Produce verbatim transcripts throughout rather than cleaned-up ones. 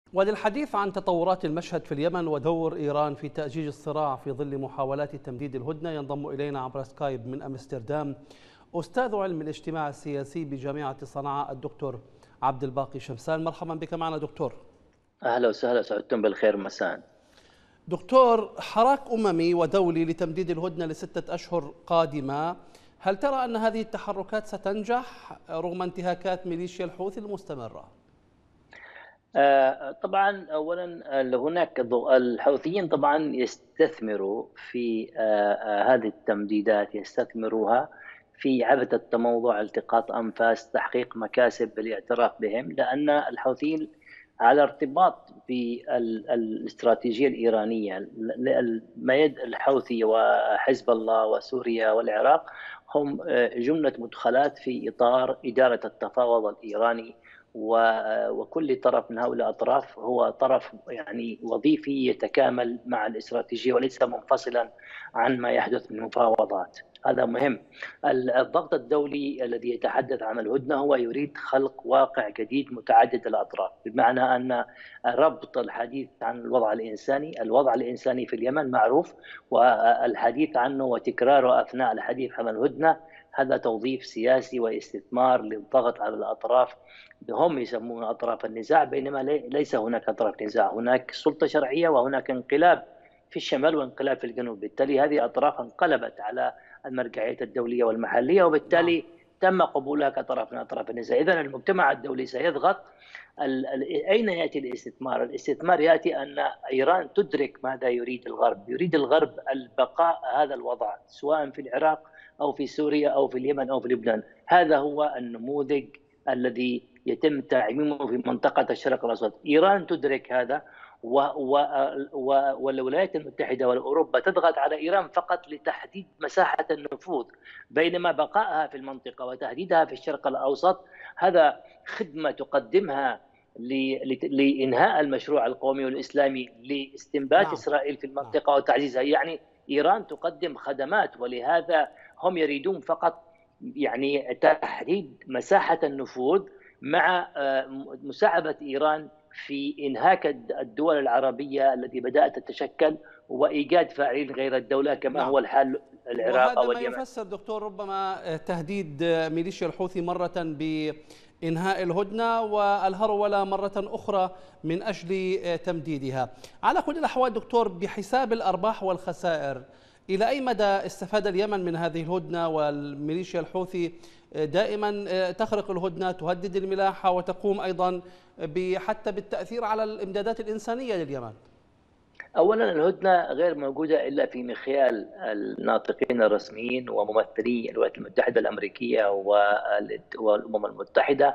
وللحديث عن تطورات المشهد في اليمن ودور إيران في تأجيج الصراع في ظل محاولات تمديد الهدنة، ينضم إلينا عبر سكايب من أمستردام أستاذ علم الاجتماع السياسي بجامعة صنعاء الدكتور عبد الباقي شمسان. مرحبا بك معنا دكتور. أهلا وسهلا، سعدتم بالخير مساء. دكتور، حراك أممي ودولي لتمديد الهدنة لستة أشهر قادمة، هل ترى أن هذه التحركات ستنجح رغم انتهاكات ميليشيا الحوثي المستمرة؟ طبعا اولا هناك الحوثيين طبعا يستثمروا في هذه التمديدات، يستثمروها في عبث موضوع التقاط انفاس، تحقيق مكاسب بالاعتراف بهم، لان الحوثيين على ارتباط بالاستراتيجيه الايرانيه. الميد الحوثي وحزب الله وسوريا والعراق هم جمله مدخلات في اطار اداره التفاوض الايراني، وكل طرف من هؤلاء الأطراف هو طرف يعني وظيفي يتكامل مع الاستراتيجية وليس منفصلا عن ما يحدث من مفاوضات. هذا مهم. الضغط الدولي الذي يتحدث عن الهدنة هو يريد خلق واقع جديد متعدد الأطراف، بمعنى أن ربط الحديث عن الوضع الإنساني، الوضع الإنساني في اليمن معروف، والحديث عنه وتكراره أثناء الحديث عن الهدنة هذا توظيف سياسي واستثمار للضغط على الأطراف. هم يسمون أطراف النزاع، بينما ليس هناك أطراف نزاع، هناك سلطة شرعية وهناك انقلاب في الشمال وانقلاب في الجنوب. بالتالي هذه أطراف انقلبت على المرجعية الدولية والمحلية، وبالتالي تم قبولها كطرف من أطراف النزاع. إذن المجتمع الدولي سيضغط. أين يأتي الاستثمار؟ الاستثمار يأتي أن إيران تدرك ماذا يريد الغرب. يريد الغرب البقاء هذا الوضع سواء في العراق أو في سوريا أو في اليمن أو في لبنان. هذا هو النموذج الذي يتم تعميمه في منطقة الشرق الأوسط. إيران تدرك هذا، و و و والولايات المتحدة وأوروبا تضغط على إيران فقط لتحديد مساحة النفوذ، بينما بقائها في المنطقة وتحديدها في الشرق الأوسط هذا خدمة تقدمها لإنهاء المشروع القومي والإسلامي لاستنبات نعم. إسرائيل في المنطقة وتعزيزها. يعني إيران تقدم خدمات، ولهذا هم يريدون فقط يعني تحديد مساحة النفوذ مع مساعدة إيران في إنهاك الدول العربية التي بدأت تتشكل وإيجاد فاعلين غير الدولة كما نعم. هو الحال العراق وهذا أو ما اليمن. يفسر دكتور ربما تهديد ميليشيا الحوثي مرة بإنهاء الهدنة والهرولة مرة أخرى من أجل تمديدها. على كل الأحوال دكتور، بحساب الأرباح والخسائر، إلى أي مدى استفاد اليمن من هذه الهدنة؟ والميليشيا الحوثي دائما تخرق الهدنة، تهدد الملاحة، وتقوم أيضا حتى بالتأثير على الإمدادات الإنسانية لليمن. أولا الهدنة غير موجودة إلا في مخيال الناطقين الرسميين وممثلي الولايات المتحدة الأمريكية والأمم المتحدة،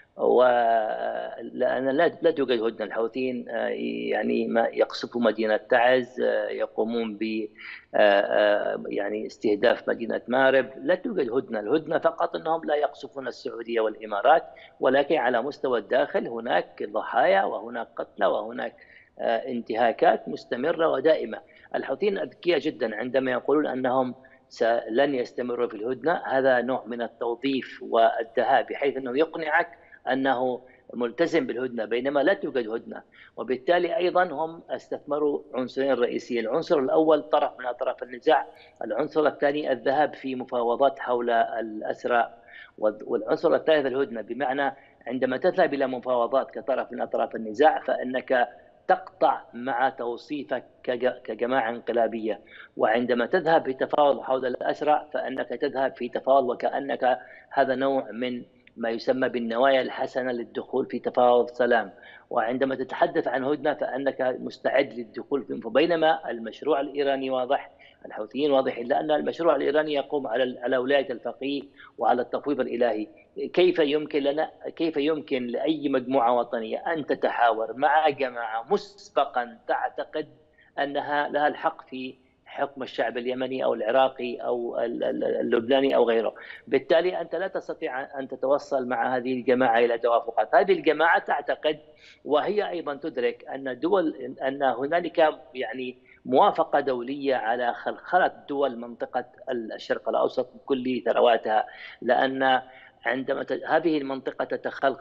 ولأن لا توجد هدنة. الحوثيين يعني ما يقصفوا مدينة تعز، يقومون ب يعني استهداف مدينة مارب، لا توجد هدنة. الهدنة فقط أنهم لا يقصفون السعودية والإمارات، ولكن على مستوى الداخل هناك ضحايا وهناك قتلى وهناك انتهاكات مستمرة ودائمة. الحوثيين أذكياء جدا عندما يقولون أنهم لن يستمروا في الهدنة. هذا نوع من التوظيف والدهاء، بحيث أنه يقنعك أنه ملتزم بالهدنة بينما لا توجد هدنة. وبالتالي أيضا هم استثمروا عنصرين رئيسيين. العنصر الأول طرف من أطراف النزاع، العنصر الثاني الذهاب في مفاوضات حول الأسرى، والعنصر الثالث الهدنة. بمعنى عندما تذهب إلى مفاوضات كطرف من أطراف النزاع فإنك تقطع مع توصيفك كجماعة انقلابية، وعندما تذهب في تفاوض حول الأسرى فإنك تذهب في تفاوض وكأنك هذا نوع من ما يسمى بالنوايا الحسنة للدخول في تفاوض سلام. وعندما تتحدث عن هدنة فإنك مستعد للدخول في، بينما المشروع الإيراني واضح، الحوثيين واضحين، لأن المشروع الإيراني يقوم على على ولاية الفقيه وعلى التفويض الإلهي. كيف يمكن لنا كيف يمكن لأي مجموعة وطنية أن تتحاور مع جماعة مسبقا تعتقد أنها لها الحق في حكم الشعب اليمني أو العراقي أو اللبناني أو غيره؟ بالتالي أنت لا تستطيع أن تتوصل مع هذه الجماعة إلى توافقات. هذه الجماعة تعتقد وهي أيضا تدرك أن دول أن هنالك يعني موافقة دولية على خلخلة دول منطقة الشرق الأوسط بكل ثرواتها، لأن عندما هذه المنطقة تتخلخل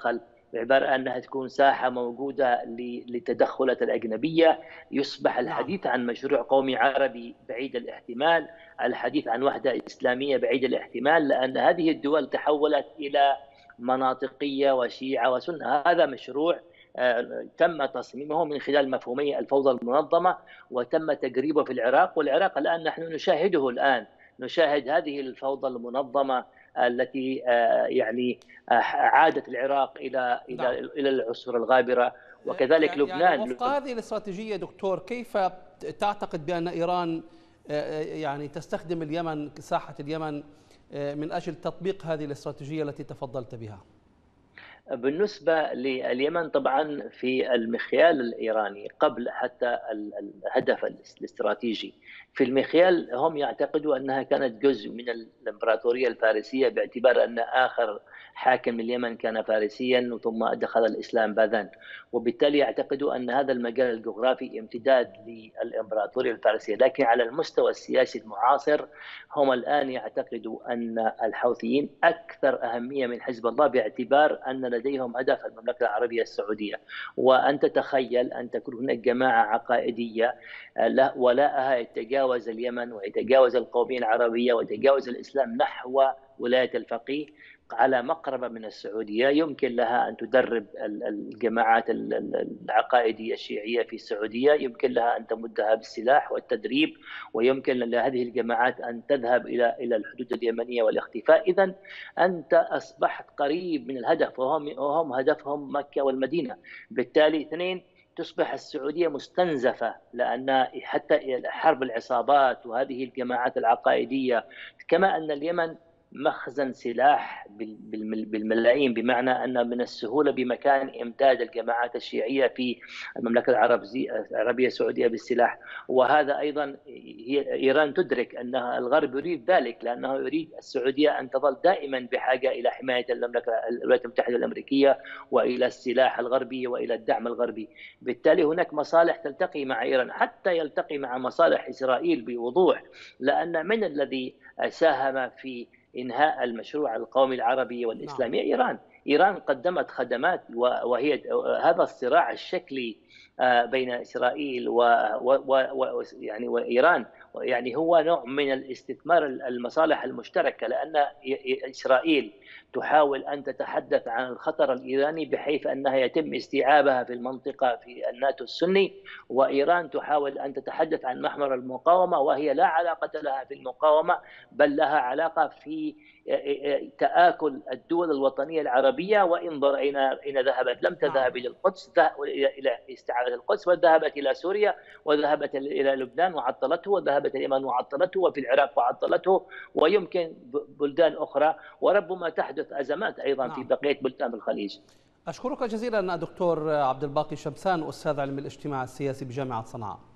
بعبارة أنها تكون ساحة موجودة للتدخلات الأجنبية، يصبح نعم. الحديث عن مشروع قومي عربي بعيد الاحتمال، الحديث عن وحدة إسلامية بعيد الاحتمال، لأن هذه الدول تحولت إلى مناطقية وشيعة وسنة. هذا مشروع تم تصميمه من خلال مفهومي الفوضى المنظمة، وتم تجريبه في العراق، والعراق الآن نحن نشاهده الآن، نشاهد هذه الفوضى المنظمة التي يعني عادت العراق إلى إلى نعم. إلى العصور الغابرة، وكذلك يعني لبنان. وفق هذه الاستراتيجية دكتور، كيف تعتقد بأن إيران يعني تستخدم اليمن، ساحة اليمن، من أجل تطبيق هذه الاستراتيجية التي تفضلت بها؟ بالنسبة لليمن طبعا في المخيال الإيراني قبل حتى الهدف الاستراتيجي، في المخيال هم يعتقدوا أنها كانت جزء من الإمبراطورية الفارسية، باعتبار أن آخر حاكم اليمن كان فارسيا ثم دخل الإسلام باذان، وبالتالي يعتقدوا أن هذا المجال الجغرافي امتداد للإمبراطورية الفارسية. لكن على المستوى السياسي المعاصر هم الآن يعتقدوا أن الحوثيين أكثر أهمية من حزب الله، باعتبار أن لديهم هدف المملكة العربية السعودية. وأن تتخيل أن تكون هناك جماعة عقائدية ولاءها يتجاوز اليمن ويتجاوز القومية العربية ويتجاوز الإسلام نحو ولاية الفقيه على مقربة من السعودية، يمكن لها أن تدرب الجماعات العقائدية الشيعية في السعودية، يمكن لها أن تمدها بالسلاح والتدريب، ويمكن لهذه الجماعات أن تذهب إلى إلى الحدود اليمنية والاختفاء. إذن أنت أصبحت قريب من الهدف، وهم وهم هدفهم مكة والمدينة. بالتالي اثنين، تصبح السعودية مستنزفة، لأن حتى حرب العصابات وهذه الجماعات العقائدية، كما أن اليمن مخزن سلاح بالملايين، بمعنى أن من السهولة بمكان إمداد الجماعات الشيعية في المملكة العربية السعودية بالسلاح. وهذا أيضا هي إيران تدرك أن الغرب يريد ذلك، لأنه يريد السعودية أن تظل دائما بحاجة إلى حماية المملكة الولايات المتحدة الأمريكية وإلى السلاح الغربي وإلى الدعم الغربي. بالتالي هناك مصالح تلتقي مع إيران، حتى يلتقي مع مصالح إسرائيل بوضوح، لأن من الذي ساهم في إنهاء المشروع القومي العربي والإسلامي؟ نعم. إيران. إيران قدمت خدمات، وهي هذا الصراع الشكلي بين إسرائيل و, و, و يعني وإيران، يعني هو نوع من الاستثمار المصالح المشتركة، لأن إسرائيل تحاول أن تتحدث عن الخطر الإيراني بحيث أنها يتم استيعابها في المنطقة في الناتو السني، وإيران تحاول أن تتحدث عن محور المقاومة، وهي لا علاقة لها في المقاومة، بل لها علاقة في تآكل الدول الوطنية العربية. وانظر أين أين ذهبت، لم تذهب إلى القدس، إلى استعادة القدس، وذهبت إلى سوريا، وذهبت إلى لبنان وعطلته، وذهبت اليمن وعطلته، وفي العراق وعطلته، ويمكن بلدان أخرى، وربما تحدث أزمات أيضا في نعم. بقية بلدان الخليج. أشكرك جزيلا دكتور عبد الباقي شمسان، أستاذ علم الاجتماع السياسي بجامعة صنعاء.